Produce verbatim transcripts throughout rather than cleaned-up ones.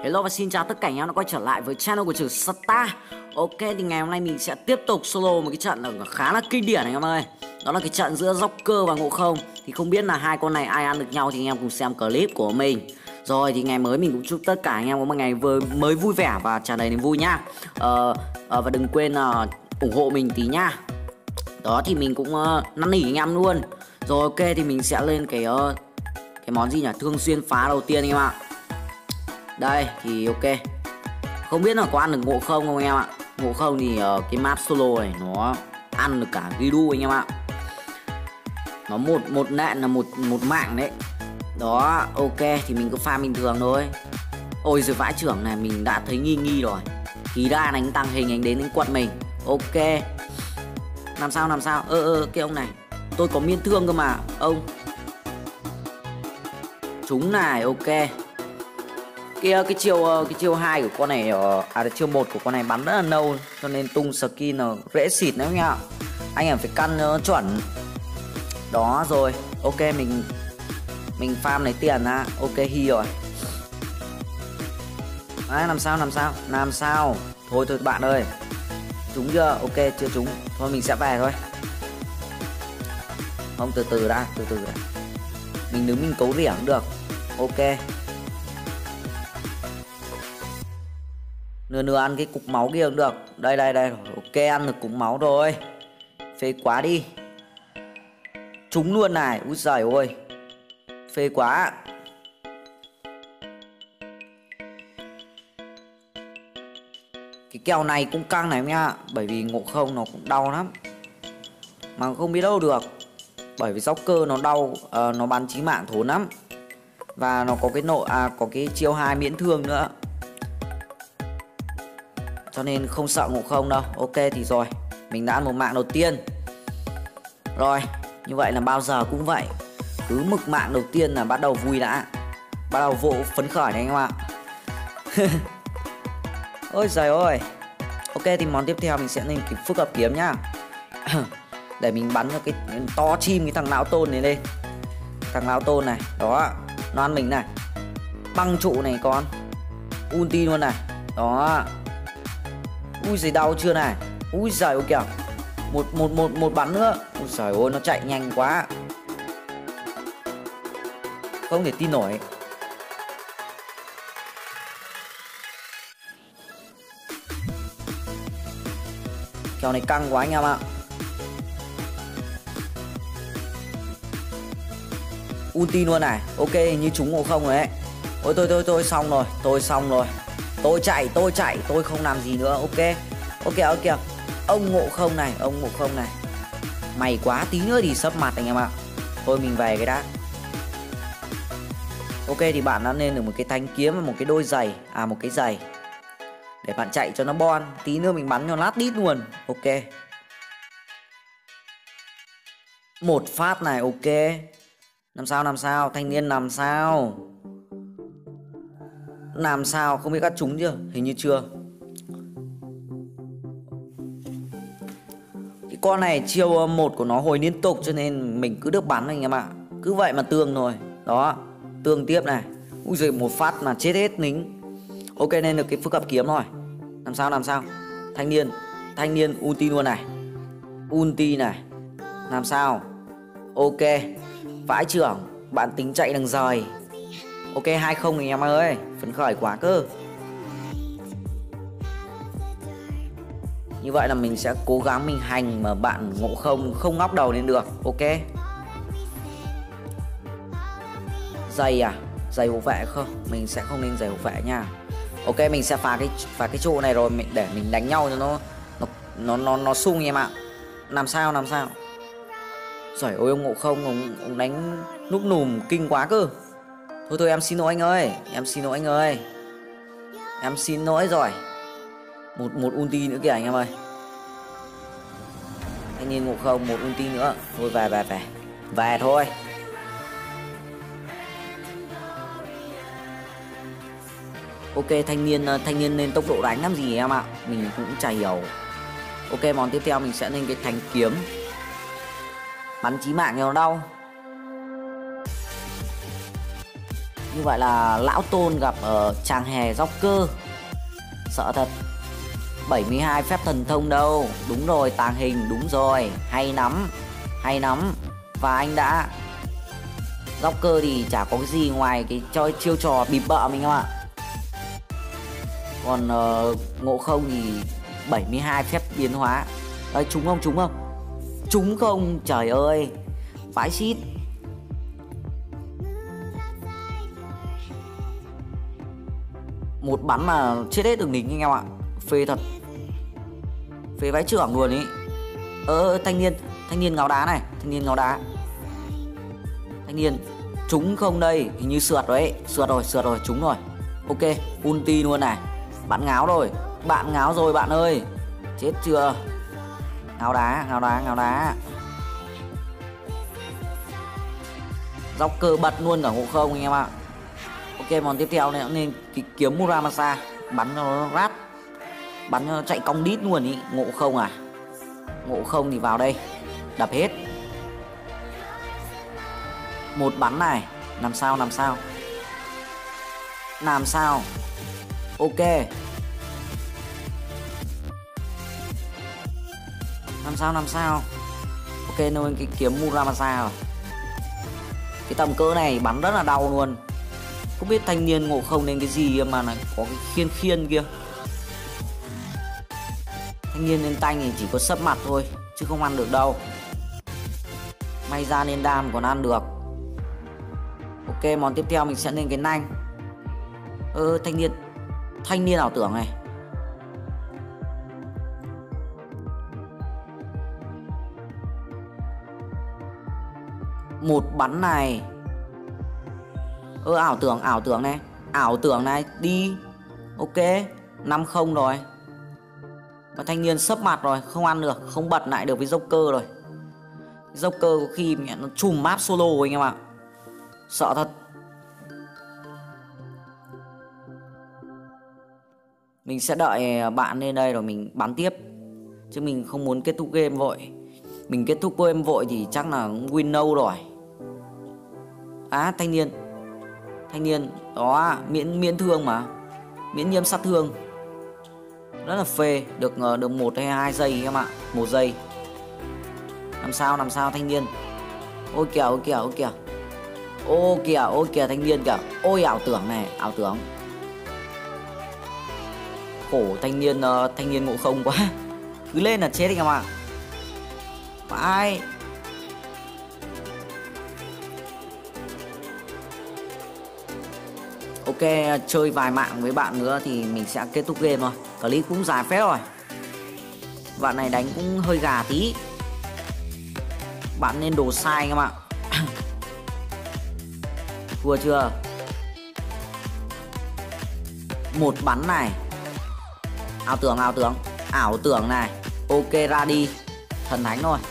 Hello và xin chào tất cả anh em đã quay trở lại với channel của Trừ Star. Ok thì ngày hôm nay mình sẽ tiếp tục solo một cái trận khá là kinh điển anh em ơi. Đó là cái trận giữa Joker và Ngộ Không. Thì không biết là hai con này ai ăn được nhau thì anh em cùng xem clip của mình. Rồi thì ngày mới mình cũng chúc tất cả anh em có một ngày vừa mới vui vẻ và tràn đầy niềm vui nhá. Ờ, ờ, Và đừng quên uh, ủng hộ mình tí nha. Đó thì mình cũng uh, năn nỉ anh em luôn. Rồi ok thì mình sẽ lên cái uh, cái món gì nhỉ, thường xuyên phá đầu tiên anh em ạ. Đây thì ok. Không biết là có ăn được Ngộ Không không anh em ạ. Ngộ Không thì uh, cái map solo này nó ăn được cả Gidu anh em ạ. Nó một một nện là một một mạng đấy. Đó ok thì mình cứ farm bình thường thôi. Ôi rồi vãi trưởng này mình đã thấy nghi nghi rồi. Thì ra đánh tăng hình anh đến đánh quật mình. Ok. Làm sao làm sao. Ơ ơ cái ông này tôi có miên thương cơ mà. Ông chúng này ok. Cái cái chiêu cái chiêu hai của con này à chiêu một của con này bắn rất là lâu cho nên tung skin nó dễ xịt đấy nhá. Anh em phải căn uh, chuẩn. Đó rồi, ok mình mình farm lấy tiền á. Ok hi rồi. Đấy, làm sao làm sao? Làm sao? Thôi thôi bạn ơi. Trúng chưa? Ok chưa trúng. Thôi mình sẽ về thôi. Không từ từ đã, từ từ đã. Mình đứng mình cấu rỉa cũng được. Ok. Nửa nửa ăn cái cục máu kia cũng được. Đây đây đây. Ok ăn được cục máu rồi. Phê quá đi. Trúng luôn này. Úi giời ơi. Phê quá. Cái kèo này cũng căng này em nha. Bởi vì Ngộ Không nó cũng đau lắm. Mà không biết đâu được. Bởi vì Joker nó đau uh, nó bắn chí mạng thốn lắm. Và nó có cái nộ à có cái chiêu hai miễn thương nữa. Cho nên không sợ Ngộ Không đâu. Ok thì rồi. Mình đã ăn một mạng đầu tiên. Rồi. Như vậy là bao giờ cũng vậy. Cứ mực mạng đầu tiên là bắt đầu vui đã. Bắt đầu vỗ phấn khởi này anh em ạ. Ôi giời ơi. Ok thì món tiếp theo mình sẽ lên cái phức hợp kiếm nhá. Để mình bắn cho cái to chim cái thằng lão tôn này lên. Thằng lão tôn này. Đó. Nó ăn mình này. Băng trụ này con. Ulti luôn này. Đó. Ui giời đau chưa này. Ui giời ơi kìa. Một một một một bắn nữa. Ui giời ơi nó chạy nhanh quá. Không thể tin nổi. Kèo này căng quá anh em ạ. Ulti luôn này. Ok như trúng Ngộ Không rồi đấy. Ôi tôi tôi tôi xong rồi. Tôi xong rồi. Tôi chạy tôi chạy. Tôi không làm gì nữa. Ok. Ok ok. Ông Ngộ Không này. Ông Ngộ Không này. Mày quá tí nữa thì sấp mặt anh em ạ. Thôi mình về cái đã. Ok thì bạn đã lên được một cái thanh kiếm và một cái đôi giày. À một cái giày. Để bạn chạy cho nó bon. Tí nữa mình bắn cho lát đít luôn. Ok. Một phát này ok. Làm sao làm sao. Thanh niên làm sao. Làm sao không biết cắt trúng chưa. Hình như chưa. Cái con này chiêu một của nó hồi liên tục cho nên mình cứ được bắn anh em ạ. Cứ vậy mà tương thôi. Đó. Tương tiếp này. Ui giời một phát mà chết hết lính. Ok nên được cái phức hợp kiếm rồi. Làm sao làm sao. Thanh niên. Thanh niên ulti luôn này. Ulti này. Làm sao. Ok. Vãi trưởng. Bạn tính chạy đằng rời. Ok hai không anh em ơi. Phấn khởi quá cơ. Như vậy là mình sẽ cố gắng mình hành mà bạn Ngộ Không không ngóc đầu lên được. Ok. Giày à. Giày hộ vệ không. Mình sẽ không nên giày hộ vệ nha. Ok mình sẽ phá cái phá cái chỗ này rồi mình để mình đánh nhau cho nó nó nó nó, nó sung em ạ. Làm sao làm sao. Giời ơi ông Ngộ Không ông, ông đánh núp nùm kinh quá cơ. Thôi thôi em xin lỗi anh ơi. Em xin lỗi anh ơi. Em xin lỗi rồi. Một một ulti nữa kìa anh em ơi. Thanh niên Ngộ Không một ulti nữa. Thôi về về về. Về thôi. Ok thanh niên thanh niên lên tốc độ đánh làm gì em ạ. Mình cũng chả hiểu. Ok món tiếp theo mình sẽ lên cái thanh kiếm. Bắn chí mạng cho nó đau. Như vậy là lão Tôn gặp ở chàng hề Joker. Sợ thật. bảy mươi hai phép thần thông đâu. Đúng rồi, tàng hình, đúng rồi. Hay lắm, hay lắm. Và anh đã Joker thì chả có cái gì ngoài cái chơi chiêu trò bịp bợ mình không ạ. Còn uh, Ngộ Không thì bảy mươi hai phép biến hóa. Đấy, trúng không, trúng không? Trúng không? Trời ơi, vãi xít. Một bắn mà chết hết đường lính anh em ạ. Phê thật. Phê vãi trưởng luôn ý. Ơ thanh niên, thanh niên ngáo đá này, thanh niên ngáo đá. Thanh niên trúng không đây? Hình như sượt rồi ấy. Sượt rồi, sượt rồi, trúng rồi. Ok, ulti luôn này. Bạn ngáo rồi, bạn ngáo rồi bạn ơi. Chết chưa? Ngáo đá, ngáo đá, ngáo đá. Joker bật luôn cả Ngộ Không anh em ạ. Ok, món tiếp theo này nên kiếm Muramasa. Bắn cho nó rát. Bắn cho nó chạy cong đít luôn ý. Ngộ Không à? Ngộ Không thì vào đây. Đập hết. Một bắn này. Làm sao, làm sao? Làm sao? Ok. Làm sao, làm sao? Ok, nên cái kiếm Muramasa rồi. Cái tầm cỡ này bắn rất là đau luôn. Không biết thanh niên Ngộ Không nên cái gì mà lại có cái khiên khiên kia. Thanh niên lên tanh thì chỉ có sấp mặt thôi chứ không ăn được đâu. May ra lên đam còn ăn được. Ok, món tiếp theo mình sẽ lên cái nanh. Ơ thanh niên, thanh niên ảo tưởng này. Một bắn này. Ơ ảo tưởng, ảo tưởng này. Ảo tưởng này, đi. Ok, năm không rồi. Và thanh niên sấp mặt rồi, không ăn được, không bật lại được với Joker rồi. Joker có khi mẹ nó trùm map solo anh em ạ. Sợ thật. Mình sẽ đợi bạn lên đây rồi mình bắn tiếp. Chứ mình không muốn kết thúc game vội. Mình kết thúc game vội thì chắc là win no rồi. À thanh niên. Thanh niên đó, miễn miễn thương mà. Miễn nhiễm sát thương. Rất là phê. Được được một hay hai giây em ạ. Một giây. Làm sao, làm sao thanh niên. Ôi kìa, ôi kìa, ôi kìa. Ô kìa, ôi kìa thanh niên kìa. Ôi ảo tưởng này, ảo tưởng. Khổ thanh niên, uh, thanh niên Ngộ Không quá. Cứ lên là chết anh em ạ. Phải. Ok, chơi vài mạng với bạn nữa thì mình sẽ kết thúc game rồi. Clip cũng dài phết rồi. Bạn này đánh cũng hơi gà tí. Bạn nên đồ sai anh em ạ. Thua chưa? Một bắn này. Ảo tưởng, ảo tưởng. Ảo tưởng này. Ok, ra đi. Thần thánh thôi.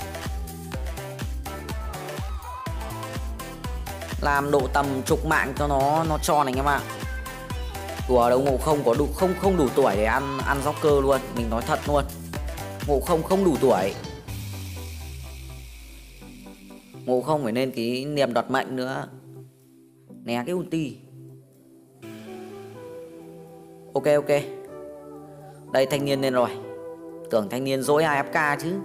Làm độ tầm chục mạng cho nó nó tròn anh em ạ. Đùa đâu, Ngộ Không có đủ không không đủ tuổi để ăn ăn Joker luôn, mình nói thật luôn. Ngộ Không không đủ tuổi. Ngộ Không phải nên cái niềm đoạt mệnh nữa. Né cái ulti. Ok ok. Đây thanh niên lên rồi. Tưởng thanh niên dối a ép ca chứ.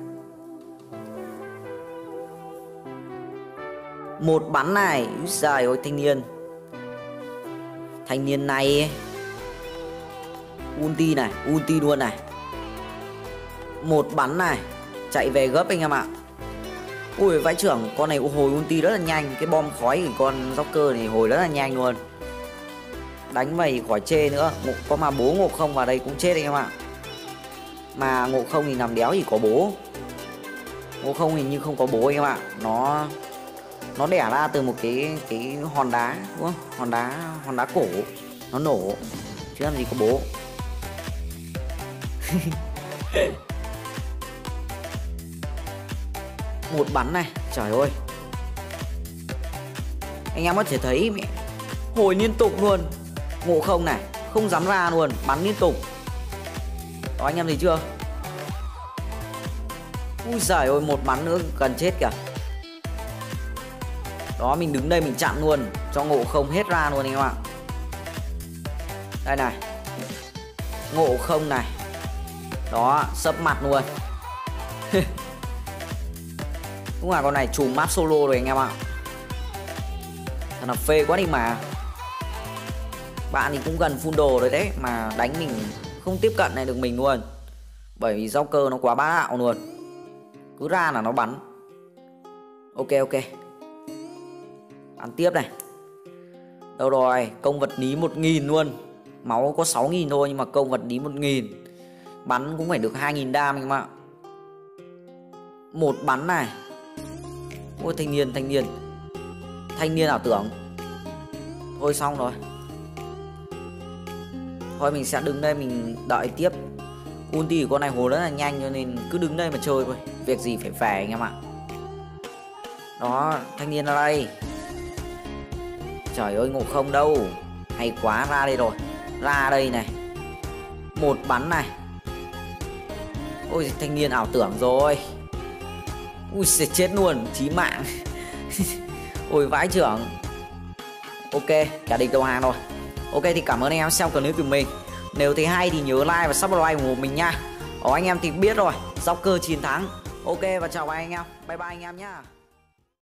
Một bắn này. Úi giời ơi thanh niên. Thanh niên này. Ulti này. Ulti luôn này. Một bắn này. Chạy về gấp anh em ạ. Ui vãi trưởng. Con này hồi ulti rất là nhanh. Cái bom khói của con Joker này hồi rất là nhanh luôn. Đánh mày khỏi chê nữa. Có mà bố Ngộ Không vào đây cũng chết anh em ạ. Mà Ngộ Không thì nằm đéo thì có bố. Ngộ Không hình như không có bố anh em ạ. Nó Nó đẻ ra từ một cái cái hòn đá đúng không? Hòn đá hòn đá cổ. Nó nổ chứ làm gì có bố. Một bắn này. Trời ơi. Anh em có thể thấy mẹ hồi liên tục luôn. Ngộ Không này. Không dám ra luôn. Bắn liên tục. Đó anh em thấy chưa? Ui giời ơi. Một bắn nữa gần chết kìa. Đó, mình đứng đây mình chặn luôn cho Ngộ Không hết ra luôn anh em ạ. Đây này, Ngộ Không này. Đó, sấp mặt luôn. Cũng là con này trùm map solo rồi anh em ạ. Thật là phê quá đi mà. Bạn thì cũng gần full đồ rồi đấy, mà đánh mình không tiếp cận này được mình luôn. Bởi vì Joker nó quá bá đạo luôn. Cứ ra là nó bắn. Ok ok. Bắn tiếp này. Đâu rồi, công vật lý một nghìn luôn. Máu có sáu nghìn thôi nhưng mà công vật lý một nghìn. Bắn cũng phải được hai nghìn đam anh em ạ. Một bắn này. Ôi thanh niên, thanh niên. Thanh niên ảo tưởng. Thôi xong rồi. Thôi mình sẽ đứng đây mình đợi tiếp. Ulti của con này hồ rất là nhanh cho nên cứ đứng đây mà chơi thôi. Việc gì phải về anh em ạ. Đó, thanh niên ra đây. Trời ơi, Ngộ Không đâu. Hay quá, ra đây rồi. Ra đây này. Một bắn này. Ôi thanh niên ảo tưởng rồi. Ui sẽ chết luôn, chí mạng. Ôi vãi trưởng. Ok, cả địch đầu hàng rồi. Ok thì cảm ơn anh em xem clip của mình. Nếu thấy hay thì nhớ like và subscribe ủng hộ mình nha. Ở anh em thì biết rồi, Joker chiến thắng. Ok và chào anh em. Bye bye anh em nhá.